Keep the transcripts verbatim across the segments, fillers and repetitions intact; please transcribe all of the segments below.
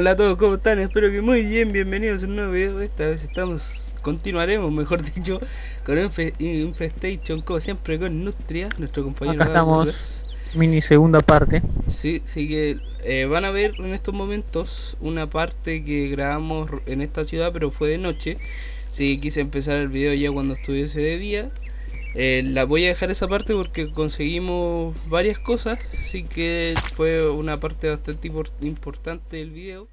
Hola a todos, ¿cómo están? Espero que muy bien, bienvenidos a un nuevo video. Esta vez estamos, continuaremos, mejor dicho, con Infe- Infestation, como siempre, con Nutria, nuestro compañero Acá estamos, Douglas. mini segunda parte. Sí, sí que eh, van a ver en estos momentos una parte que grabamos en esta ciudad, pero fue de noche. Sí, quise empezar el video ya cuando estuviese de día. Eh, la voy a dejar esa parte porque conseguimos varias cosas, así que fue una parte bastante impor- importante del video.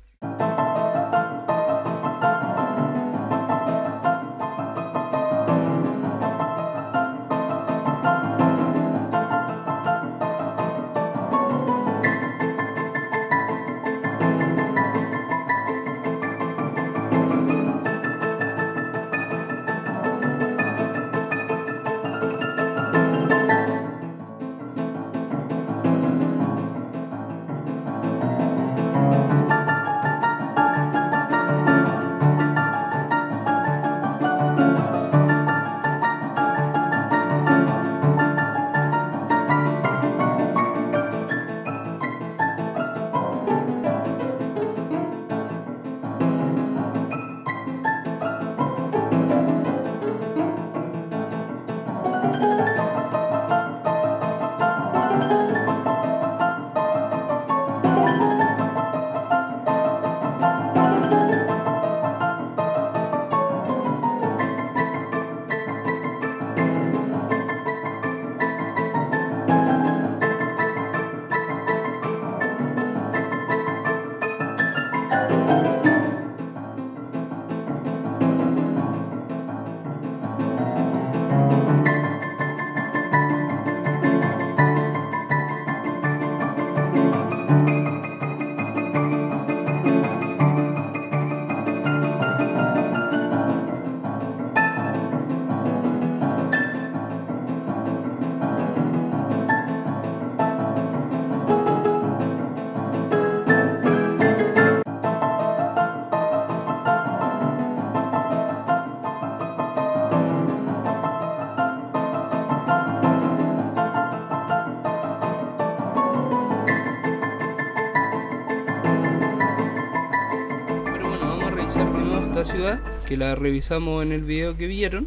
Pero bueno, vamos a revisar de nuevo esta ciudad, que la revisamos en el video que vieron.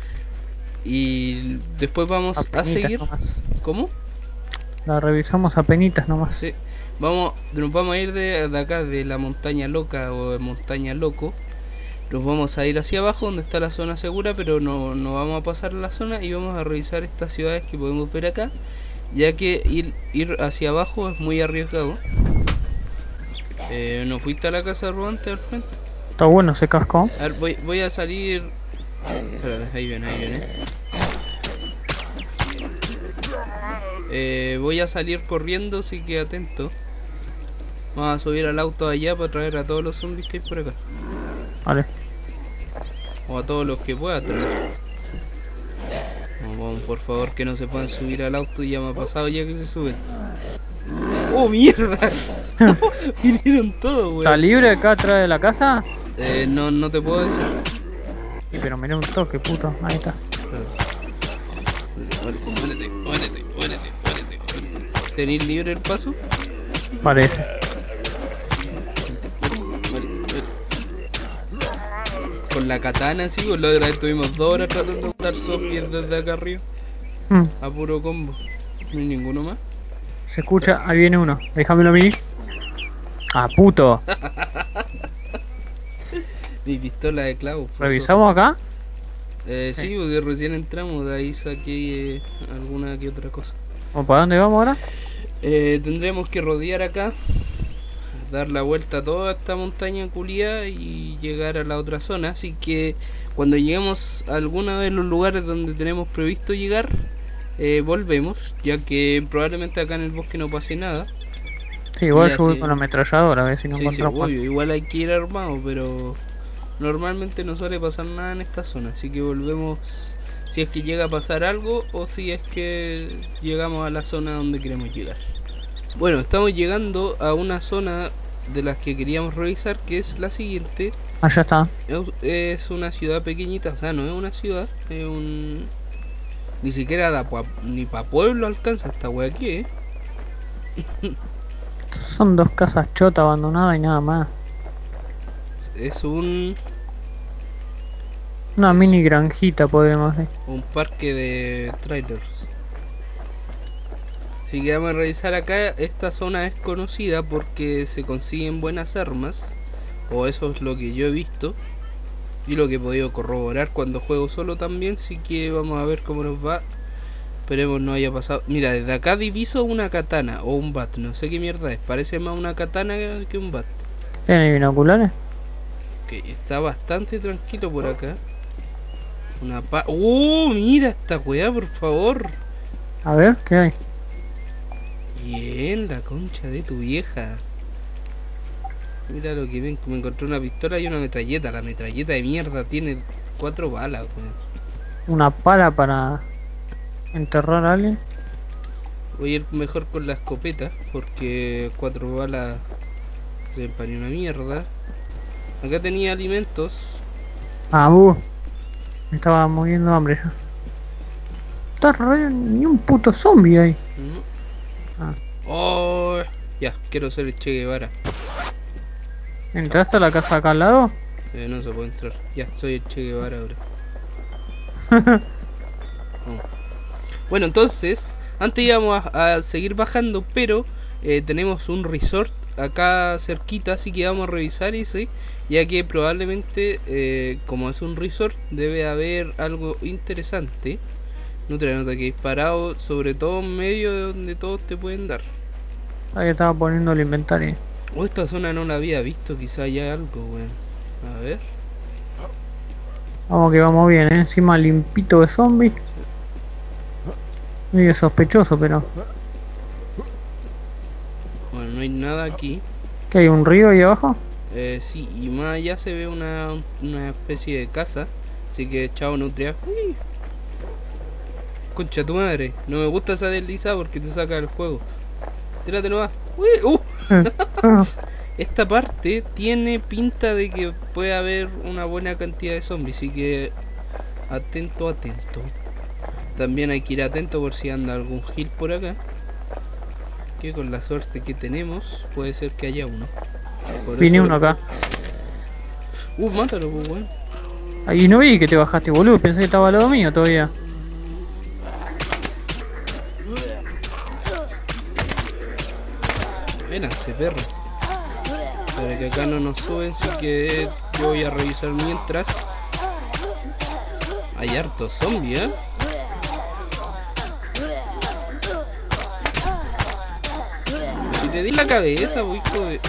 Y después vamos a Apenitas seguir. nomás. ¿Cómo? La revisamos a penitas nomás. Sí. Vamos, nos vamos a ir de, de acá, de la montaña loca o de montaña loco. Nos vamos a ir hacia abajo donde está la zona segura, pero no, no vamos a pasar la zona y vamos a revisar estas ciudades que podemos ver acá, ya que ir, ir hacia abajo es muy arriesgado. Eh, ¿No fuiste a la casa de Rubante al frente? Está bueno ese casco. A ver, voy, voy a salir. Espérate, ahí viene, ahí viene. Eh, voy a salir corriendo, así que atento. Vamos a subir al auto allá para traer a todos los zombies que hay por acá. Vale. O a todos los que pueda traer. Vamos, vamos, por favor, que no se puedan subir al auto. Ya me ha pasado ya que se suben. ¡Oh, mierda! Vinieron todos, ¿Está weón. libre acá atrás de la casa? Eh, no, no te puedo decir. Sí, pero mirá un toque, puto. Ahí está. Muérete, muérete, muérete, muérete. ¿Tenéis libre el paso? Parece. Con la katana, sí, con la otra vez tuvimos dos horas tratando de matar zombies desde acá arriba. Mm, A puro combo. No hay ninguno más. Se escucha, ahí viene uno. Déjamelo a mí. Ah, puto. Mi pistola de clavos. por ¿Revisamos acá? eso. Eh, sí, Sí. porque recién entramos, de ahí saqué eh, alguna que otra cosa. ¿O para dónde vamos ahora? Eh, tendremos que rodear acá, dar la vuelta a toda esta montaña culiada y llegar a la otra zona. Así que cuando lleguemos a alguno de los lugares donde tenemos previsto llegar, eh, volvemos, ya que probablemente acá en el bosque no pase nada. Sí, igual Ya, yo voy sí. con la ametralladora a ver si no Sí, sí, encontramos. obvio, igual hay que ir armado, pero normalmente no suele pasar nada en esta zona, así que volvemos si es que llega a pasar algo o si es que llegamos a la zona donde queremos llegar. Bueno, estamos llegando a una zona de las que queríamos revisar, que es la siguiente. Ah, ya está. Es- Es una ciudad pequeñita, o sea, no es una ciudad, es un... Ni siquiera da pa- ni pa' pueblo alcanza esta wea aquí, eh. Son dos casas chotas abandonadas y nada más. es un Una es mini granjita, podemos decir. un parque de trailers. Así que vamos a revisar acá. Esta zona es conocida porque se consiguen buenas armas, o eso es lo que yo he visto y lo que he podido corroborar cuando juego solo también. Así que vamos a ver cómo nos va. Esperemos no haya pasado. Mira, desde acá diviso una katana o un bat, no sé qué mierda es. Parece más una katana que un bat. ¿Tiene binoculares? Ok, está bastante tranquilo por acá. Una pa... ¡Oh! Mira esta weá, por favor. A ver, ¿qué hay? Bien, la concha de tu vieja. Mira lo que ven, me encontré una pistola y una metralleta. La metralleta de mierda tiene cuatro balas, weón. Una pala para enterrar a alguien. Voy a ir mejor con la escopeta porque cuatro balas se empañó una mierda. Acá tenía alimentos. Ah, uh. Me estaba muriendo hambre ya. Está re... ni un puto zombie ahí. ¿No? Ah. Oh, ya, quiero ser el Che Guevara. ¿Entraste a la casa acá al lado? Eh, no se puede entrar. Ya, soy el Che Guevara ahora. Oh. Bueno, entonces, antes íbamos a, a seguir bajando, pero eh, tenemos un resort acá cerquita, así que vamos a revisar ese, ya que probablemente, eh, como es un resort, debe haber algo interesante. No te nota que disparado, sobre todo en medio de donde todos te pueden dar. Ahí estaba poniendo el inventario. O esta zona no la había visto, quizá haya algo, weón. A ver. Vamos que vamos bien, ¿eh? Encima limpito de zombies. Medio sospechoso, pero... Bueno, no hay nada aquí. ¿Qué hay? ¿Un río ahí abajo? Eh, sí, y más allá se ve una, una especie de casa. Así que chao, nutria. Uy. Concha tu madre. No me gusta esa desliza porque te saca del juego. Tírate nomás. Uy, uh. Esta parte tiene pinta de que puede haber una buena cantidad de zombies. Así que atento, atento. También hay que ir atento por si anda algún heal por acá. Que con la suerte que tenemos puede ser que haya uno. Por Vine eso... uno acá. Uh, mátalo, pues, weón. Ahí no vi que te bajaste, boludo. Pensé que estaba al lado mío todavía. Vénanse, perro. Para que acá no nos suben, así que yo voy a revisar mientras. Hay harto zombie, ¿eh? Si te di la cabeza, voy, hijo de...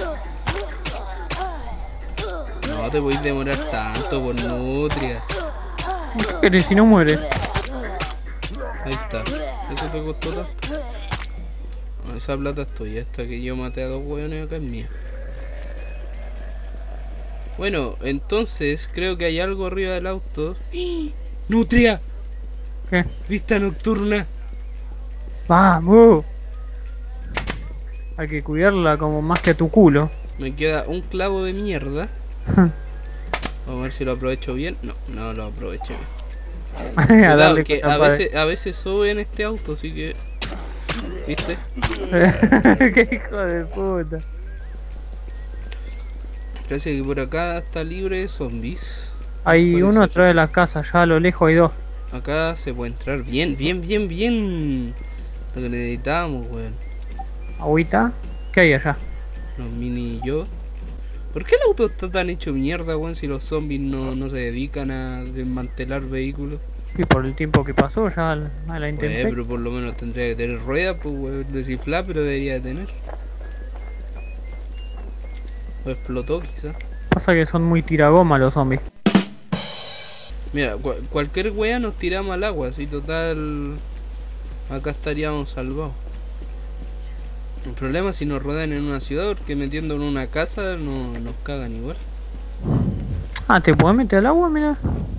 No te voy a demorar tanto por nutria. ¿Qué querés si no muere? Ahí está. Eso te costó tanto. No, esa plata es tuya. Esta que yo maté a dos hueones acá es mía. Bueno, entonces creo que hay algo arriba del auto. ¡Ah! ¡Nutria! ¿Qué? Vista nocturna. ¡Vamos! Hay que cuidarla como más que a tu culo. Me queda un clavo de mierda. Vamos a ver si lo aprovecho bien. No, no lo aproveché bien. A Cuidado, darle que con a la veces, a veces sube en este auto, así que... ¿Viste? pared. ¡Qué hijo de puta! Parece que por acá está libre de zombies. Hay Parece uno que- atrás de la casa, ya a lo lejos hay dos. Acá se puede entrar bien, bien, bien, bien. Lo que necesitábamos, weón. ¿Agüita? ¿Qué hay allá? Los mini yo. ¿Por qué el auto está tan hecho mierda, weón? Si los zombies no, no se dedican a desmantelar vehículos. Y por el tiempo que pasó ya la- a la Eh, intenté. pero por lo menos tendría que tener ruedas, pues, weón. Desinflar, pero debería de tener. O explotó, quizá. Pasa que son muy tiragoma los zombies. Mira, cua- cualquier wea nos tiramos al agua, así total. Acá estaríamos salvados. El problema es si nos rodean en una ciudad, porque metiendo en una casa no, nos cagan igual. Ah, ¿te puedes meter al agua? Mira.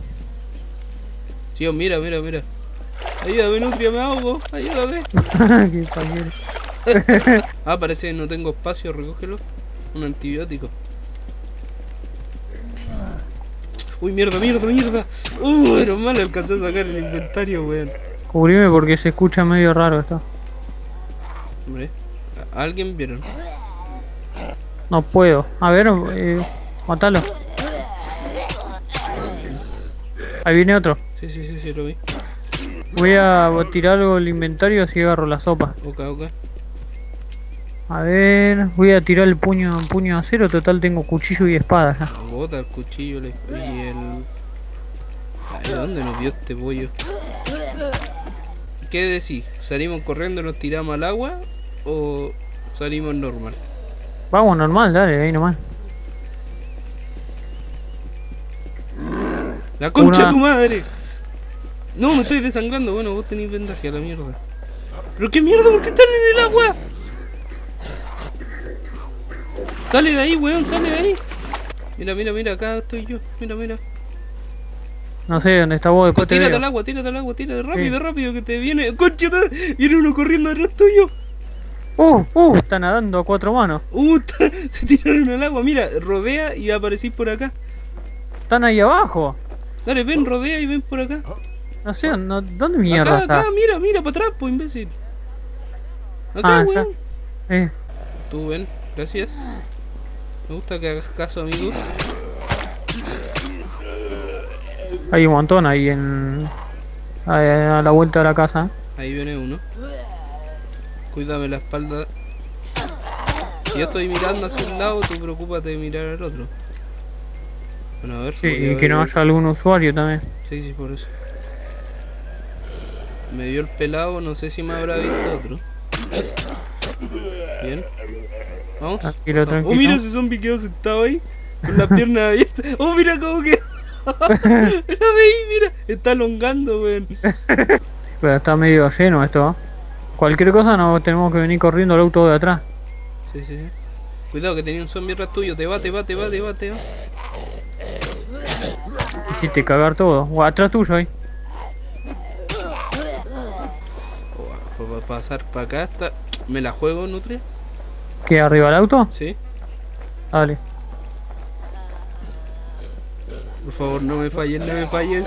Tío, mira, mira, mira. Ayúdame, Nutria, me ahogo. Ayúdame. Qué paquete. Ah, parece que no tengo espacio, recógelo. Un antibiótico. Uy, mierda, mierda, mierda. Uh, pero mal alcancé a sacar el inventario, weón. Cubrime porque se escucha medio raro esto. Hombre, ¿a- ¿alguien vieron? No puedo. A ver, eh, Matalo. Ahí viene otro. Sí, sí, sí, sí, lo vi. Voy a tirar algo del inventario así agarro la sopa. Ok, ok. A ver, voy a tirar el puño puño de acero, total tengo cuchillo y espada ya. Bota el cuchillo le- y el... Ay, ¿dónde nos vio este pollo? ¿Qué decís? ¿Salimos corriendo y nos tiramos al agua? ¿O salimos normal? Vamos normal, dale, ahí nomás. ¡La concha Una- de tu madre! No, me estoy desangrando. Bueno, vos tenés vendaje a la mierda. ¿Pero qué mierda? ¿Por qué están en el agua? Sale de ahí, weón, sale de ahí. Mira, mira, mira, acá estoy yo. Mira, mira. No sé dónde está vos, después te Tírate veo. al agua, tírate al agua, tírate rápido, Sí. rápido, que te viene. ¡Concha! te- Viene uno corriendo atrás tuyo. Uh, uh, está nadando a cuatro manos. Uh, ta- se tiraron al agua. Mira, rodea y aparecís por acá. Están ahí abajo. Dale, ven, rodea y ven por acá. No sé, no, ¿dónde mierda Acá, está? acá, mira, mira, para atrás, pues, imbécil. Acá, Ah, weón. ya. Eh, Tú ven, gracias. Me gusta que hagas caso, amigo. hay un montón ahí en... ahí, a la vuelta de la casa. Ahí viene uno. Cuídame la espalda. Si yo estoy mirando hacia un lado, tú preocúpate de mirar al otro. Bueno, a ver. Sí, voy a y ver, que no voy. haya algún usuario también. Sí, sí, por eso. Me vio el pelado, no sé si me habrá visto otro. Bien. Vamos. Tranquilo, Vamos. tranquilo. Oh, mira ese zombie quedó sentado ahí. Con las piernas abiertas. Oh, mira cómo quedó. La veí, mira. Está elongando, weón. Pero está medio lleno esto, ¿eh? Cualquier cosa no tenemos que venir corriendo al auto de atrás. Sí, sí, sí. Cuidado que tenía un zombie atrás tuyo. Te va, te va, te va, te va, te va. Hiciste cagar todo. O atrás tuyo ahí. Oh, para pasar para acá está. ¿Me la juego, Nutria? ¿Qué, arriba del auto? Sí. Dale. Por favor, no me falles, no me falles.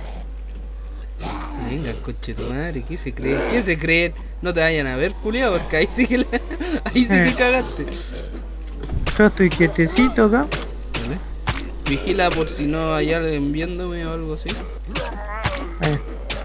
Venga, coche tu madre, ¿qué se creen? ¿Qué se creen? No te vayan a ver, culiao, porque ahí sí que la- ahí sí que cagaste. Yo estoy quietecito acá. Vale. Vigila por si no hay alguien viéndome o algo así. Ahí.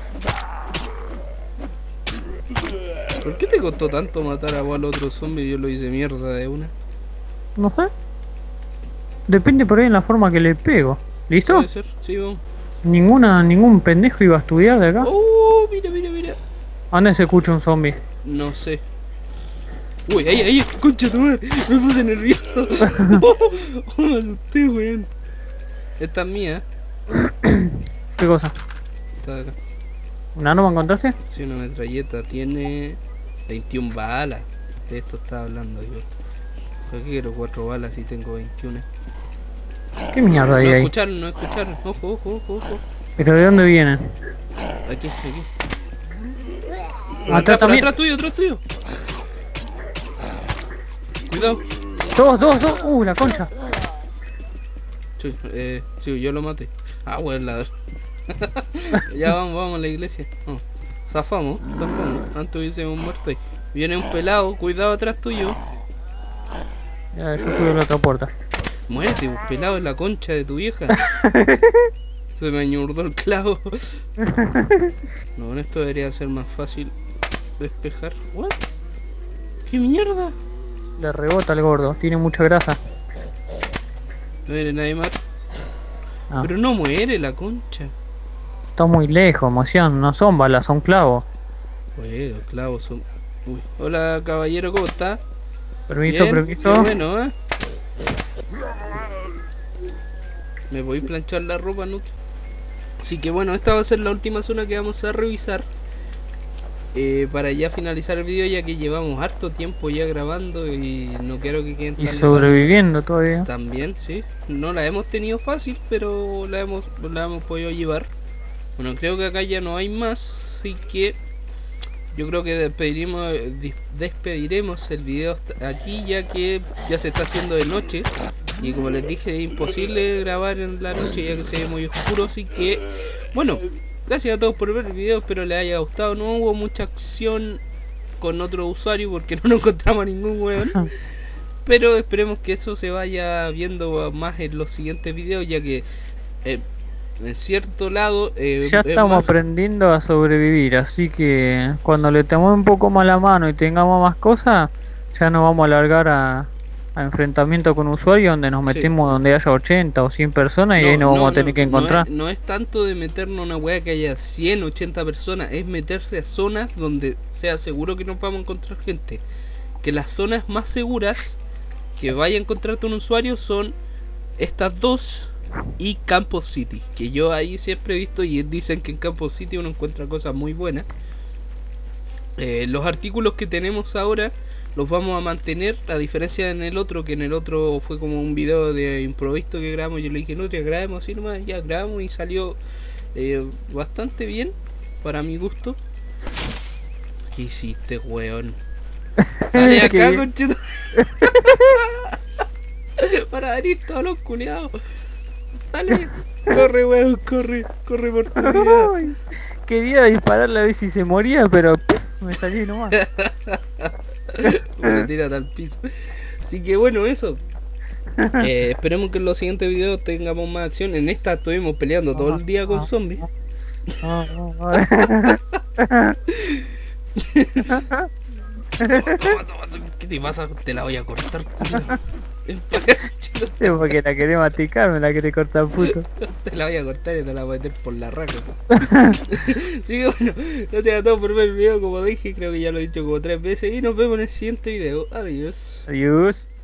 ¿Por qué te costó tanto matar a al otro zombie y yo lo hice mierda de una? No sé. Depende por ahí en la forma que le pego. ¿Listo? ¿Puede ser? Sí, vamos. Ninguna, ningún pendejo iba a estudiar de acá. Oh, mira, mira, mira. ¿Dónde se escucha un zombie? No sé. Uy, ahí, ahí, concha tu madre. Me puse nervioso. Oh, oh, me asusté, weón. Esta es mía. ¿Qué cosa? Esta de acá. ¿Una arma encontraste? Sí, una metralleta. Tiene veintiuna balas. De esto estaba hablando yo. ¿Por qué quiero cuatro balas si tengo veintiuna? ¿Qué mierda hay No ahí? escucharon, no escucharon. Ojo, ojo, ojo, ojo. ¿Pero de dónde vienen? Aquí, aquí. Atrás Atrás, por también. atrás tuyo, atrás tuyo. Cuidado. Dos, dos, dos. Uh, la concha. Sí, eh, sí, yo lo maté. Ah, weón, ladrón. Ya vamos, vamos a la iglesia. Vamos. Zafamos, zafamos. Antes hubiésemos muerto ahí. Viene un pelado, cuidado atrás tuyo. Ya, yo cuido la otra puerta. Muérete, un pelado en la concha de tu vieja. Se me añurdó el clavo. No, con esto debería ser más fácil despejar. ¿What? ¿Qué mierda? Le rebota el gordo. Tiene mucha grasa. No viene nadie más. Ah, Pero no muere la concha. está muy lejos, emoción. No son balas, son clavos. Oye, los clavos son... Uy. Hola, caballero, ¿cómo está? Permiso, Bien, permiso. qué bueno, ¿eh? ¿Me voy a planchar la ropa, Nuke? Así que bueno, esta va a ser la última zona que vamos a revisar. Eh, para ya finalizar el video, ya que llevamos harto tiempo ya grabando y no quiero que queden Y tan sobreviviendo todavía. largas. También, sí. No la hemos tenido fácil, pero la hemos, la hemos podido llevar. Bueno, creo que acá ya no hay más, así que yo creo que despediremos, despediremos el video hasta aquí, ya que ya se está haciendo de noche. Y como les dije, es imposible grabar en la noche ya que se ve muy oscuro, así que bueno, gracias a todos por ver el video, espero les haya gustado. No hubo mucha acción con otro usuario porque no nos encontramos a ningún weón, pero esperemos que eso se vaya viendo más en los siguientes videos, ya que eh, en cierto lado eh, Ya estamos más... aprendiendo a sobrevivir, así que cuando le tomemos un poco más la mano y tengamos más cosas, ya nos vamos a largar a, a enfrentamiento con usuarios donde nos metemos sí. donde haya ochenta o cien personas y no, ahí nos no, vamos a tener no, que encontrar. No es, no es tanto de meternos a una wea que haya cien, ochenta personas, es meterse a zonas donde sea seguro que nos vamos a encontrar gente. Que las zonas más seguras que vaya a encontrarte un usuario son estas dos y Campos City, que yo ahí siempre he visto y dicen que en Campos City uno encuentra cosas muy buenas. Eh, los artículos que tenemos ahora los vamos a mantener, a diferencia en el otro, que en el otro fue como un video de improviso que grabamos. Yo le dije, no, ya grabemos así nomás, ya grabamos y salió eh, bastante bien para mi gusto. ¿Qué hiciste, weón? Sale acá, conchito. Para venir todos los culiados. Sale. Corre, weón, corre, corre por tu vida. Quería dispararle a ver si se moría, pero pff, me salí nomás. Me tira al piso. Así que bueno, eso. Eh, esperemos que en los siguientes videos tengamos más acción. En esta estuvimos peleando todo el día con zombies. Toma, toma, toma. ¿Qué te pasa? Te la voy a cortar, culo. Sí, porque la querés maticar, me la querés cortar, puto. Te la voy a cortar y te la voy a meter por la raca. Así que bueno, gracias a todos por ver el video. Como dije, creo que ya lo he dicho como tres veces. Y nos vemos en el siguiente video. Adiós. Adiós.